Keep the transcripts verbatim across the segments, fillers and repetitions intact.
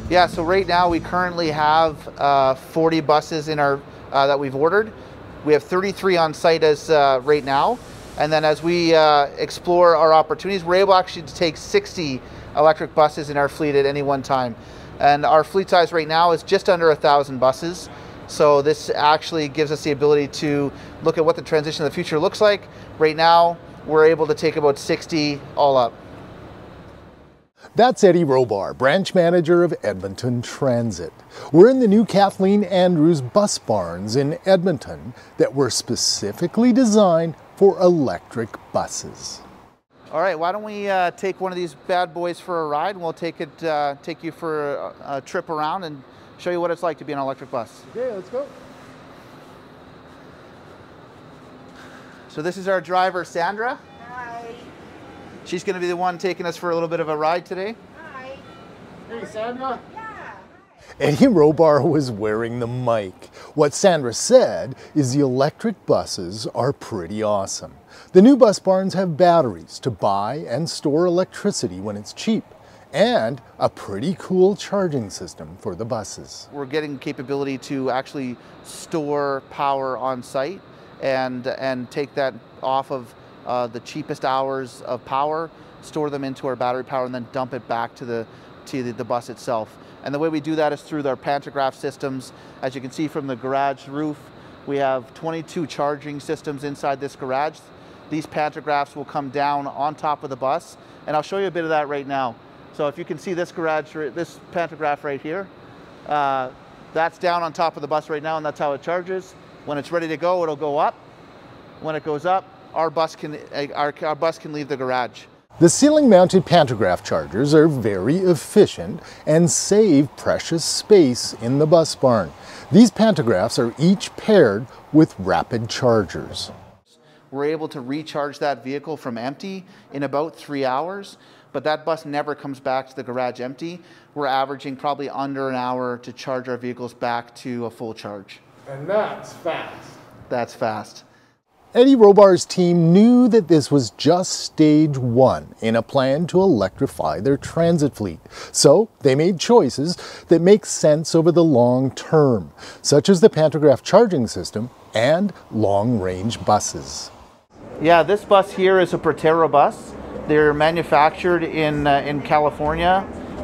Yeah, so right now we currently have uh, forty buses in our uh, that we've ordered. We have thirty-three on site as uh, right now, and then as we uh, explore our opportunities, we're able actually to take sixty electric buses in our fleet at any one time. And our fleet size right now is just under a thousand buses. So this actually gives us the ability to look at what the transition of the future looks like. Right now, we're able to take about sixty all up. That's Eddie Robar, branch manager of Edmonton Transit. We're in the new Kathleen Andrews bus barns in Edmonton that were specifically designed for electric buses. All right, why don't we uh, take one of these bad boys for a ride, and we'll take it, uh, take you for a, a trip around and show you what it's like to be on an electric bus. Okay, let's go. So this is our driver, Sandra. Hi. She's going to be the one taking us for a little bit of a ride today. Hi. Hey, Sandra. Yeah. Eddie Robar was wearing the mic. What Sandra said is the electric buses are pretty awesome. The new bus barns have batteries to buy and store electricity when it's cheap, and a pretty cool charging system for the buses. We're getting capability to actually store power on site and, and take that off of uh, the cheapest hours of power, store them into our battery power, and then dump it back to the, to the, the bus itself. And the way we do that is through our pantograph systems. As you can see from the garage roof, we have twenty-two charging systems inside this garage. These pantographs will come down on top of the bus, and I'll show you a bit of that right now. So if you can see this garage, this pantograph right here, uh, that's down on top of the bus right now, and that's how it charges. When it's ready to go, it'll go up. When it goes up, our bus can, our, our bus can leave the garage. The ceiling-mounted pantograph chargers are very efficient and save precious space in the bus barn. These pantographs are each paired with rapid chargers. We're able to recharge that vehicle from empty in about three hours, but that bus never comes back to the garage empty. We're averaging probably under an hour to charge our vehicles back to a full charge. And that's fast. That's fast. Eddie Robar's team knew that this was just stage one in a plan to electrify their transit fleet. So they made choices that make sense over the long term, such as the pantograph charging system and long-range buses. Yeah, this bus here is a Proterra bus. They're manufactured in, uh, in California.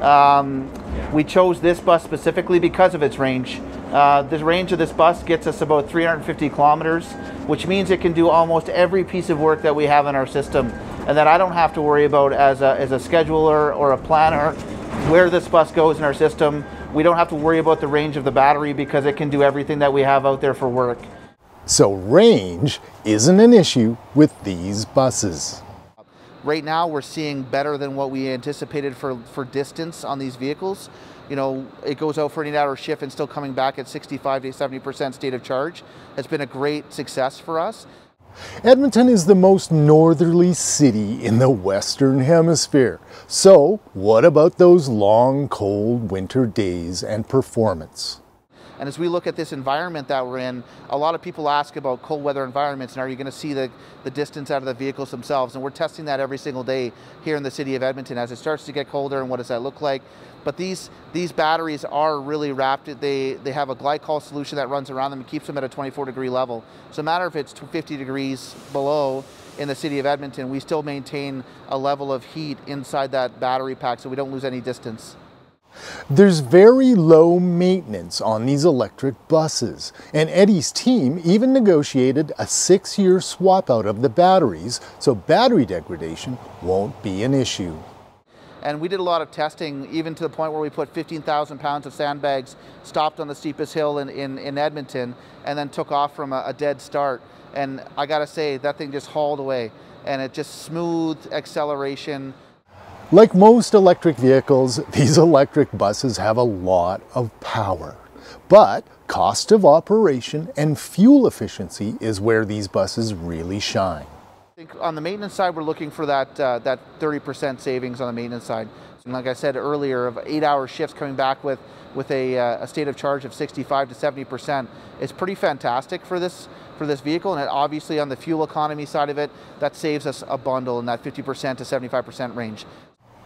Um, we chose this bus specifically because of its range. Uh, the range of this bus gets us about three hundred fifty kilometers, which means it can do almost every piece of work that we have in our system, and that I don't have to worry about as a, as a scheduler or a planner where this bus goes in our system. We don't have to worry about the range of the battery because it can do everything that we have out there for work. So range isn't an issue with these buses. Right now we're seeing better than what we anticipated for, for distance on these vehicles. You know, it goes out for an eight hour shift and still coming back at sixty-five to seventy percent state of charge. It's been a great success for us. Edmonton is the most northerly city in the Western Hemisphere. So what about those long, cold winter days and performance? And as we look at this environment that we're in, a lot of people ask about cold weather environments and are you going to see the, the distance out of the vehicles themselves? And we're testing that every single day here in the city of Edmonton as it starts to get colder, and what does that look like? But these, these batteries are really wrapped. They, they have a glycol solution that runs around them and keeps them at a twenty-four degree level. So no matter if it's fifty degrees below in the city of Edmonton, we still maintain a level of heat inside that battery pack so we don't lose any distance. There's very low maintenance on these electric buses, and Eddie's team even negotiated a six-year swap out of the batteries so battery degradation won't be an issue. And we did a lot of testing, even to the point where we put fifteen thousand pounds of sandbags, stopped on the steepest hill in, in, in Edmonton, and then took off from a, a dead start. And I gotta say, that thing just hauled away, and it just smoothed acceleration. Like most electric vehicles, these electric buses have a lot of power. But cost of operation and fuel efficiency is where these buses really shine. I think on the maintenance side, we're looking for that uh, that thirty percent savings on the maintenance side. And like I said earlier, of eight hour shifts coming back with, with a, uh, a state of charge of sixty-five to seventy percent is pretty fantastic for this, for this vehicle. And it obviously on the fuel economy side of it, that saves us a bundle in that fifty percent to seventy-five percent range.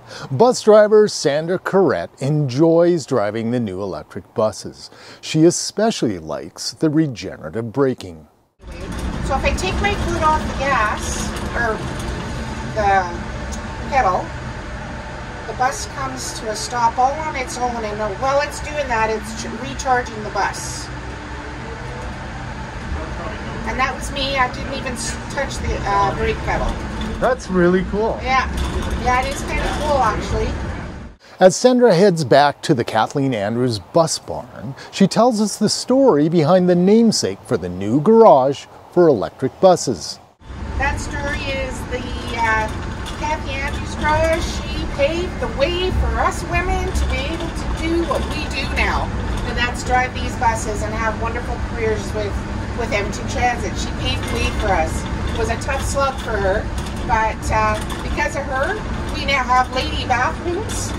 Bus driver Sandra Carette enjoys driving the new electric buses. She especially likes the regenerative braking. So if I take my foot off the gas, or the pedal, the bus comes to a stop all on its own, and while it's doing that, it's recharging the bus. And that was me. I didn't even touch the uh, brake pedal. That's really cool. Yeah, yeah, it is kind of cool actually. As Sandra heads back to the Kathleen Andrews bus barn, she tells us the story behind the namesake for the new garage for electric buses. That story is the uh, Kathy Andrews garage. She paved the way for us women to be able to do what we do now, and that's drive these buses and have wonderful careers with, with Edmonton Transit. She paved the way for us. It was a tough slug for her, but uh, because of her, we now have lady bathrooms.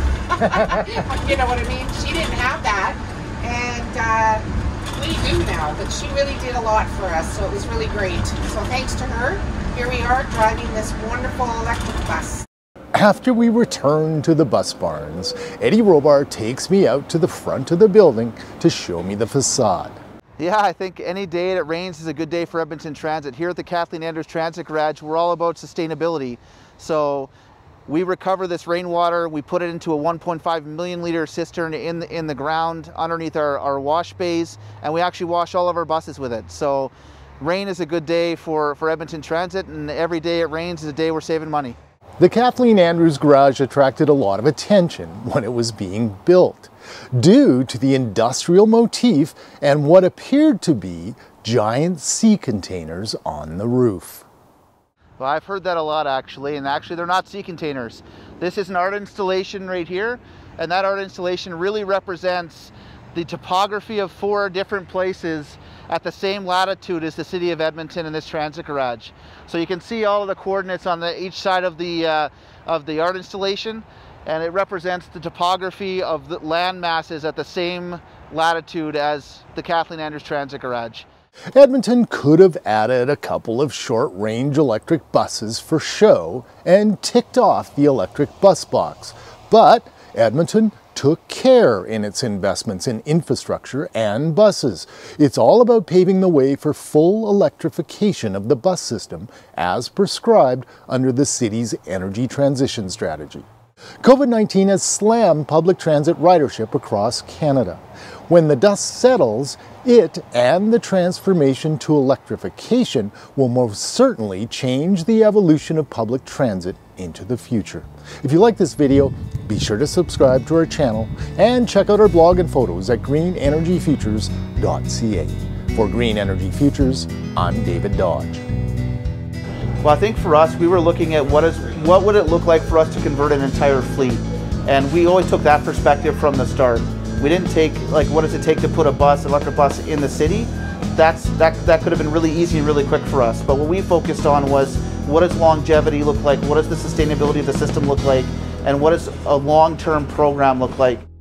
You know what I mean? She didn't have that, and uh, we do now, but she really did a lot for us, so it was really great. So thanks to her, here we are driving this wonderful electric bus. After we return to the bus barns, Eddie Robar takes me out to the front of the building to show me the facade. Yeah, I think any day that rains is a good day for Edmonton Transit. Here at the Kathleen Andrews Transit Garage, we're all about sustainability. So we recover this rainwater, we put it into a one point five million liter cistern in the, in the ground underneath our, our wash bays, and we actually wash all of our buses with it. So rain is a good day for, for Edmonton Transit, and every day it rains is a day we're saving money. The Kathleen Andrews Garage attracted a lot of attention when it was being built, due to the industrial motif and what appeared to be giant sea containers on the roof. Well, I've heard that a lot actually, and actually they're not sea containers. This is an art installation right here, and that art installation really represents the topography of four different places at the same latitude as the city of Edmonton in this transit garage. So you can see all of the coordinates on the, each side of the, uh, of the art installation, and it represents the topography of the land masses at the same latitude as the Kathleen Andrews Transit Garage. Edmonton could have added a couple of short-range electric buses for show and ticked off the electric bus box, but Edmonton took care in its investments in infrastructure and buses. It's all about paving the way for full electrification of the bus system as prescribed under the city's energy transition strategy. COVID nineteen has slammed public transit ridership across Canada. When the dust settles, it and the transformation to electrification will most certainly change the evolution of public transit into the future. If you like this video, be sure to subscribe to our channel and check out our blog and photos at Green Energy Futures dot C A. For Green Energy Futures, I'm David Dodge. Well, I think for us, we were looking at what is what would it look like for us to convert an entire fleet, and we always took that perspective from the start. We didn't take like what does it take to put a bus, electric bus, in the city. That's that that could have been really easy and really quick for us. But what we focused on was what does longevity look like, what does the sustainability of the system look like, and what does a long-term program look like.